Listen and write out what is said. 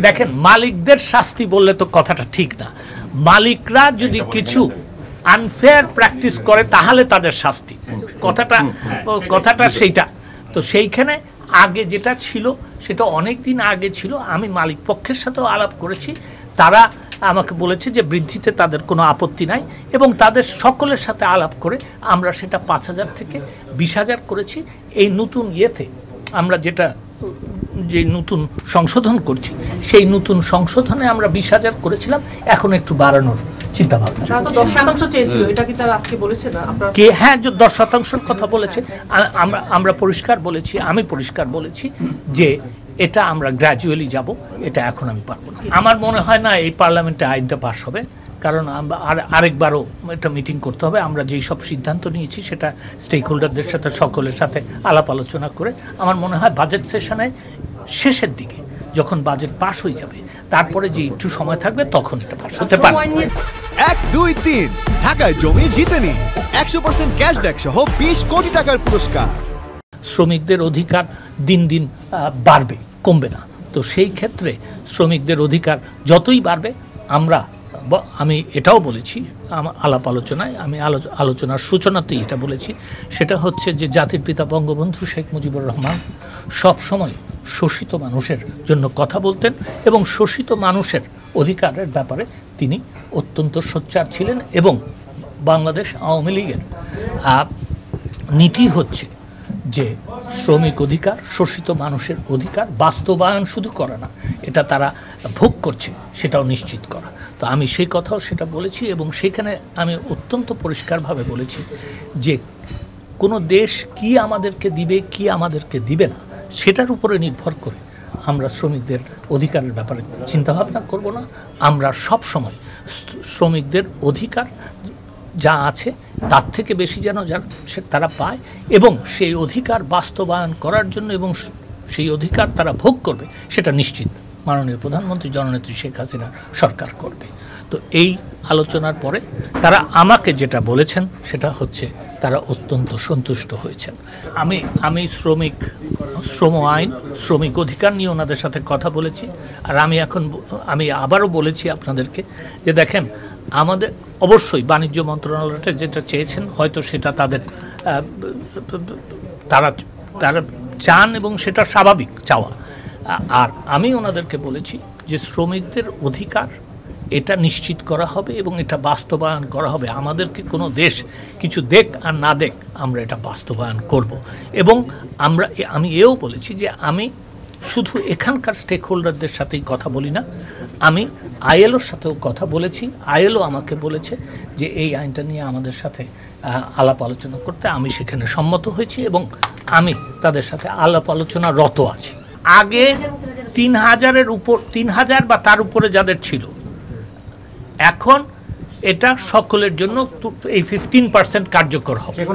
দেখেন মালিকদের শাস্তি বললে তো কথাটা ঠিক না। মালিকরা যদি কিছু আনফেয়ার প্র্যাকটিস করে তাহলে তাদের শাস্তি, কথাটা সেইটা। তো সেইখানে আগে যেটা ছিল সেটা অনেক দিন আগে ছিল। আমি মালিক পক্ষের সাথেও আলাপ করেছি, তারা আমাকে বলেছে যে বৃদ্ধিতে তাদের কোনো আপত্তি নাই, এবং তাদের সকলের সাথে আলাপ করে আমরা সেটা 5,000 থেকে 20,000 করেছি। এই নতুন ইয়েতে আমরা যে নতুন সংশোধন করছি, সেই নতুন সংশোধনে আমরা 20,000 করেছিলাম, এখন একটু বাড়ানোর চিন্তা ভাবনা। হ্যাঁ, 10% কথা বলেছে। আমরা পরিষ্কার বলেছি, আমি পরিষ্কার বলেছি যে এটা আমরা গ্র্যাজুয়ালি যাব, এটা এখন আমি পারবো না। আমার মনে হয় না এই পার্লামেন্টে আইনটা পাস হবে, কারণ আরেকবারও একটা মিটিং করতে হবে। আমরা যেই সব সিদ্ধান্ত নিয়েছি সেটা স্টেক হোল্ডারদের সাথে, সকলের সাথে আলাপ আলোচনা করে আমার মনে হয় বাজেট সেশনে শেষের দিকে যখন বাজেট পাস হয়ে যাবে, তারপরে যে একটু সময় থাকবে তখন এটা পাস হতে পারে। 1, 2, 3 ঢাকায় জমি জিতে নিন 100% ক্যাশব্যাক সহ 20 কোটি টাকার পুরস্কার। শ্রমিকদের অধিকার দিন দিন বাড়বে, কমবে না। তো সেই ক্ষেত্রে শ্রমিকদের অধিকার যতই বাড়বে, আমি এটাও বলেছি আলাপ আলোচনায়, আমি আলোচনার সূচনাতেই এটা বলেছি, সেটা হচ্ছে যে জাতির পিতা বঙ্গবন্ধু শেখ মুজিবুর রহমান সব সময় শোষিত মানুষের জন্য কথা বলতেন, এবং শোষিত মানুষের অধিকারের ব্যাপারে তিনি অত্যন্ত সোচ্চার ছিলেন। এবং বাংলাদেশ আওয়ামী লীগের নীতি হচ্ছে যে শ্রমিক অধিকার, শোষিত মানুষের অধিকার বাস্তবায়ন শুধু করা না, এটা তারা ভোগ করছে সেটাও নিশ্চিত করা। তো আমি সেই কথাও সেটা বলেছি, এবং সেখানে আমি অত্যন্ত পরিষ্কারভাবে বলেছি যে কোনো দেশ কি আমাদেরকে দিবে, কি আমাদেরকে দিবে না, সেটার উপরে নির্ভর করে আমরা শ্রমিকদের অধিকারের ব্যাপারে চিন্তাভাবনা করব না। আমরা সব সময় শ্রমিকদের অধিকার যা আছে তার থেকে বেশি যেন তারা পায়, এবং সেই অধিকার বাস্তবায়ন করার জন্য এবং সেই অধিকার তারা ভোগ করবে সেটা নিশ্চিত মাননীয় প্রধানমন্ত্রী জননেত্রী শেখ হাসিনা সরকার করবে। তো এই আলোচনার পরে তারা আমাকে যেটা বলেছেন সেটা হচ্ছে তারা অত্যন্ত সন্তুষ্ট হয়েছেন। আমি শ্রম আইন, শ্রমিক অধিকার নিয়ে ওনাদের সাথে কথা বলেছি। আর আমি আবারও বলেছি আপনাদেরকে যে দেখেন, আমাদের অবশ্যই বাণিজ্য মন্ত্রণালয়টা যেটা চেয়েছেন হয়তো সেটা তারা চান, এবং সেটা স্বাভাবিক চাওয়া। আর আমি ওনাদেরকে বলেছি যে শ্রমিকদের অধিকার এটা নিশ্চিত করা হবে এবং এটা বাস্তবায়ন করা হবে। আমাদেরকে কোনো দেশ কিছু দেখ আর না দেখ, আমরা এটা বাস্তবায়ন করব। এবং আমি এও বলেছি যে আমি শুধু এখানকার স্টেক হোল্ডারদের সাথেই কথা বলি না, আমি আইএলওর সাথেও কথা বলেছি। আইএলও আমাকে বলেছে যে এই আইনটা নিয়ে আমাদের সাথে আলাপ আলোচনা করতে, আমি সেখানে সম্মত হয়েছি এবং আমি তাদের সাথে আলাপ আলোচনা রত আছি। আগে 3,000-এর উপর, 3,000 বা তার উপরে যাদের ছিল, এখন এটা সকলের জন্য এই 15% কার্যকর হবে।